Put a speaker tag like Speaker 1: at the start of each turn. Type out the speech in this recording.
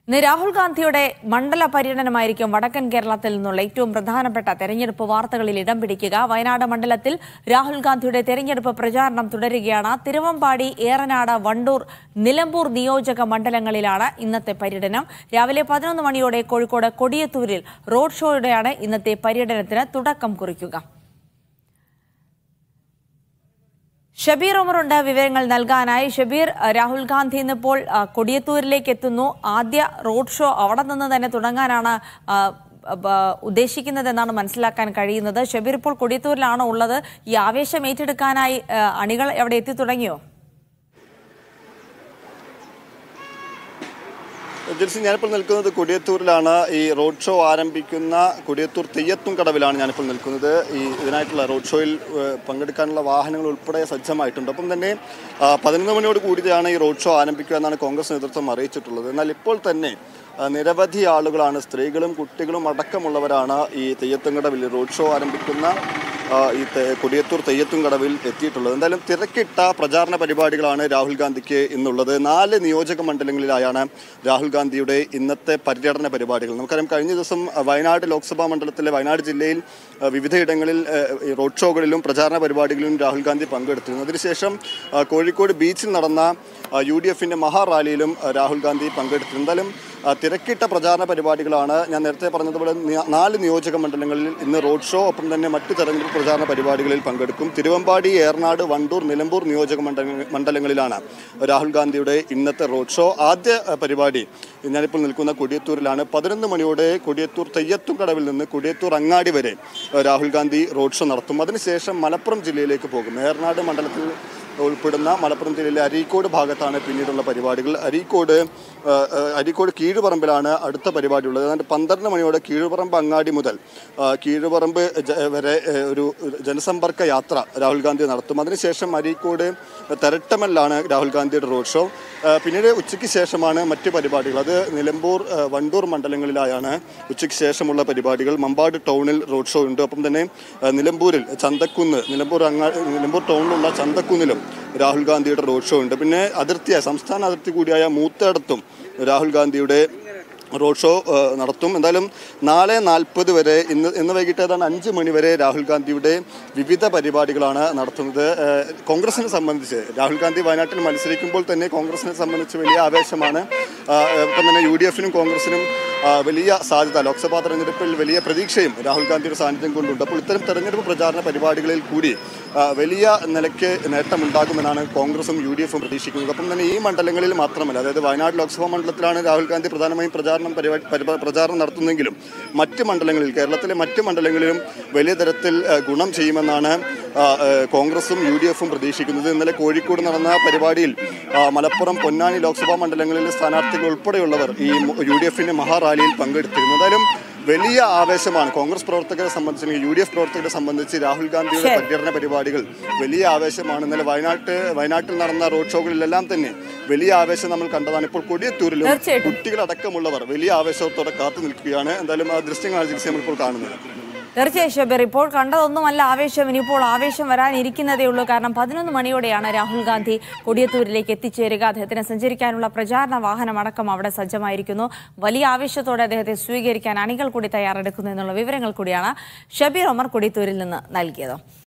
Speaker 1: രാഹുൽ ഗാന്ധിയുടെ മണ്ഡല പര്യടനമായിരിക്കും വടക്കൻ കേരളത്തിൽ നിന്നുള്ള ഏറ്റവും പ്രധാനപ്പെട്ട തെരഞ്ഞെടുപ്പ് വാർത്തകളിൽ ഇടം പിടിക്കുക. വയനാട് മണ്ഡലത്തിൽ രാഹുൽ ഗാന്ധിയുടെ തെരഞ്ഞെടുപ്പ് പ്രചാരണം തുടരുകയാണ്. തിരുവമ്പാടി, ഏറനാട്, വണ്ടൂർ, നിലമ്പൂർ നിയോജക മണ്ഡലങ്ങളിലാണ് ഇന്നത്തെ പര്യടനം. രാവിലെ 11 മണിയോടെ കോഴിക്കോട് കൊടിയത്തൂരിൽ റോഡ് ഷോയോടെയാണ് ഇന്നത്തെ പര്യടനത്തിന് തുടക്കം കുറിക്കുക. ഷബീർ ഉമറുണ്ട് വിവരങ്ങൾ നൽകാനായി. ഷബീർ, രാഹുൽ ഗാന്ധി ഇന്നിപ്പോൾ കൊടിയത്തൂരിലേക്ക് എത്തുന്നു. ആദ്യ റോഡ് ഷോ അവിടെ നിന്ന് തന്നെ തുടങ്ങാനാണ് ഉദ്ദേശിക്കുന്നതെന്നാണ് മനസ്സിലാക്കാൻ കഴിയുന്നത്. ഷബീർ ഇപ്പോൾ കൊടിയത്തൂരിലാണോ ഉള്ളത്? ഈ ആവേശം ഏറ്റെടുക്കാനായി അണികൾ എവിടെ എത്തി തുടങ്ങിയോ?
Speaker 2: ജെൽസി, ഞാനിപ്പോൾ നിൽക്കുന്നത് കൊടിയത്തൂരിലാണ്. ഈ റോഡ് ഷോ ആരംഭിക്കുന്ന കൊടിയത്തൂർ തെയ്യത്തും കടവിലാണ് ഞാനിപ്പോൾ നിൽക്കുന്നത്. ഇതിനായിട്ടുള്ള റോഡ് ഷോയിൽ പങ്കെടുക്കാനുള്ള വാഹനങ്ങൾ ഉൾപ്പെടെ സജ്ജമായിട്ടുണ്ട്. അപ്പം തന്നെ 11 മണിയോട് കൂടിയാണ് ഈ റോഡ് ഷോ ആരംഭിക്കുക എന്നാണ് കോൺഗ്രസ് നേതൃത്വം അറിയിച്ചിട്ടുള്ളത്. എന്നാൽ ഇപ്പോൾ തന്നെ നിരവധി ആളുകളാണ്, സ്ത്രീകളും കുട്ടികളും അടക്കമുള്ളവരാണ് ഈ തെയ്യത്തും കടവിൽ റോഡ് ഷോ ആരംഭിക്കുന്ന ഈ കൊടിയത്തൂർ തെയ്യത്തും കടവിൽ എത്തിയിട്ടുള്ളത്. എന്തായാലും തിരക്കിട്ട പ്രചാരണ പരിപാടികളാണ് രാഹുൽ ഗാന്ധിക്ക് ഇന്നുള്ളത്. 4 നിയോജക മണ്ഡലങ്ങളിലായാണ് രാഹുൽ ഗാന്ധിയുടെ ഇന്നത്തെ പര്യടന പരിപാടികൾ. നമുക്കറിയാം, കഴിഞ്ഞ ദിവസം വയനാട് ലോക്സഭാ മണ്ഡലത്തിലെ വയനാട് ജില്ലയിൽ വിവിധയിടങ്ങളിൽ റോഡ് ഷോകളിലും പ്രചാരണ പരിപാടികളിലും രാഹുൽ ഗാന്ധി പങ്കെടുത്തിരുന്നു. അതിനുശേഷം കോഴിക്കോട് ബീച്ചിൽ നടന്ന UDFന്റെ മഹാറാലിയിലും രാഹുൽ ഗാന്ധി പങ്കെടുത്തിരുന്നു. എന്തായാലും തിരക്കിട്ട പ്രചാരണ പരിപാടികളാണ്. ഞാൻ നേരത്തെ പറഞ്ഞതുപോലെ 4 നിയോജക മണ്ഡലങ്ങളിൽ ഇന്ന് റോഡ് ഷോ, ഒപ്പം തന്നെ മറ്റ് തെരഞ്ഞെടുപ്പ് പ്രചാരണ പരിപാടികളിൽ പങ്കെടുക്കും. തിരുവമ്പാടി, ഏറനാട്, വണ്ടൂർ, നിലമ്പൂർ നിയോജക മണ്ഡലങ്ങളിലാണ് രാഹുൽ ഗാന്ധിയുടെ ഇന്നത്തെ റോഡ് ഷോ. ആദ്യ പരിപാടി ഞാനിപ്പോൾ നിൽക്കുന്ന കൊടിയത്തൂരിലാണ്. 11 മണിയോടെ കൊടിയത്തൂർ തെയ്യത്തും കടവിൽ നിന്ന് കൊടിയത്തൂർ അങ്ങാടി വരെ രാഹുൽ ഗാന്ധി റോഡ് ഷോ നടത്തും. അതിനുശേഷം മലപ്പുറം ജില്ലയിലേക്ക് പോകും. ഏറനാട് മണ്ഡലത്തിൽ ഉൾപ്പെടുന്ന മലപ്പുറം ജില്ലയിലെ അരീക്കോട് ഭാഗത്താണ് പിന്നീടുള്ള പരിപാടികൾ. അരീക്കോട് കീഴുപറമ്പിലാണ് അടുത്ത പരിപാടി ഉള്ളത്. ഏതാണ്ട് 12 മണിയോടെ കീഴുപറമ്പ് അങ്ങാടി മുതൽ കീഴുപറമ്പ് വരെ ഒരു ജനസമ്പർക്ക യാത്ര രാഹുൽ ഗാന്ധി നടത്തും. അതിനുശേഷം അരീക്കോട് തെരട്ടമല്ലാണ് രാഹുൽ ഗാന്ധിയുടെ റോഡ് ഷോ. പിന്നീട് ഉച്ചയ്ക്ക് ശേഷമാണ് മറ്റ് പരിപാടികൾ. അത് നിലമ്പൂർ, വണ്ടൂർ മണ്ഡലങ്ങളിലായാണ് ഉച്ചയ്ക്ക് ശേഷമുള്ള പരിപാടികൾ. മമ്പാട് ടൗണിൽ റോഡ് ഷോ ഉണ്ട്. ഒപ്പം തന്നെ നിലമ്പൂരിൽ ചന്തക്കുന്ന്, നിലമ്പൂർ ടൗണിലുള്ള ചന്തക്കുന്നിലും രാഹുൽ ഗാന്ധിയുടെ റോഡ് ഷോ ഉണ്ട്. പിന്നെ സംസ്ഥാന അതിർത്തി കൂടിയായ മൂത്തേടത്തും രാഹുൽ ഗാന്ധിയുടെ റോഡ് ഷോ നടത്തും. എന്തായാലും 4:40 വരെ ഇന്ന് വൈകിട്ട് ഏതാണ്ട് 5 മണി വരെ രാഹുൽ ഗാന്ധിയുടെ വിവിധ പരിപാടികളാണ് നടത്തുന്നത്. കോൺഗ്രസിനെ സംബന്ധിച്ച് രാഹുൽ ഗാന്ധി വയനാട്ടിൽ മത്സരിക്കുമ്പോൾ തന്നെ കോൺഗ്രസിനെ സംബന്ധിച്ച് വലിയ ആവേശമാണ്. ഒപ്പം തന്നെ UDFനും കോൺഗ്രസിനും വലിയ സാധ്യത, ലോക്സഭാ തെരഞ്ഞെടുപ്പിൽ വലിയ പ്രതീക്ഷയും രാഹുൽ ഗാന്ധിയുടെ സാന്നിധ്യം കൊണ്ടുണ്ട്. അപ്പോൾ ഇത്തരം തെരഞ്ഞെടുപ്പ് പ്രചാരണ പരിപാടികളിൽ കൂടി വലിയ നിലയ്ക്ക് നേട്ടമുണ്ടാകുമെന്നാണ് കോൺഗ്രസും UDFും പ്രതീക്ഷിക്കുന്നത്. ഒപ്പം തന്നെ ഈ മണ്ഡലങ്ങളിൽ മാത്രമല്ല, അതായത് വയനാട് ലോക്സഭാ മണ്ഡലത്തിലാണ് രാഹുൽ ഗാന്ധി പ്രധാനമായും പ്രചാരണം നടത്തുന്നെങ്കിലും മറ്റ് മണ്ഡലങ്ങളിൽ, കേരളത്തിലെ മറ്റ് മണ്ഡലങ്ങളിലും വലിയ തരത്തിൽ ഗുണം ചെയ്യുമെന്നാണ് കോൺഗ്രസും UDFും പ്രതീക്ഷിക്കുന്നത്. ഇന്നലെ കോഴിക്കോട് നടന്ന പരിപാടിയിൽ മലപ്പുറം, പൊന്നാനി ലോക്സഭാ മണ്ഡലങ്ങളിലെ സ്ഥാനാർത്ഥികൾ ഉൾപ്പെടെയുള്ളവർ ഈ UDFന്റെ മഹാറാലിയിൽ പങ്കെടുത്തിരുന്നു. എന്തായാലും വലിയ ആവേശമാണ് കോൺഗ്രസ് പ്രവർത്തകരെ സംബന്ധിച്ച്, UDF പ്രവർത്തകരെ സംബന്ധിച്ച് രാഹുൽ ഗാന്ധിയുടെ പര്യടന പരിപാടികൾ വലിയ ആവേശമാണ്. ഇന്നലെ വയനാട്ടിൽ നടന്ന റോഡ് ഷോകളിലെല്ലാം തന്നെ വലിയ ആവേശം നമ്മൾ കണ്ടതാണ്. ഇപ്പോൾ കൊടിയത്തൂരിലും കുട്ടികളടക്കമുള്ളവർ വലിയ ആവേശത്തോടെ കാത്തു നിൽക്കുകയാണ്. എന്തായാലും ആ ദൃശ്യങ്ങളാണ് നമ്മളിപ്പോൾ കാണുന്നത്.
Speaker 1: തീർച്ചയായും ഷബീർ, ഇപ്പോൾ കണ്ടതൊന്നുമല്ല ആവേശം, ഇനിയിപ്പോൾ ആവേശം വരാനിരിക്കുന്നതേ ഉള്ളൂ. കാരണം 11 മണിയോടെയാണ് രാഹുൽ ഗാന്ധി കൊടിയത്തൂരിലേക്ക് എത്തിച്ചേരുക. അദ്ദേഹത്തിന് സഞ്ചരിക്കാനുള്ള പ്രചാരണ വാഹനം അടക്കം അവിടെ സജ്ജമായിരിക്കുന്നു. വലിയ ആവേശത്തോടെ അദ്ദേഹത്തെ സ്വീകരിക്കാൻ അണികൾ കൂടി തയ്യാറെടുക്കുന്നു എന്നുള്ള വിവരങ്ങൾ കൂടിയാണ് ഷബീർ ഉമർ കൊടിയത്തൂരിൽ നിന്ന് നൽകിയത്.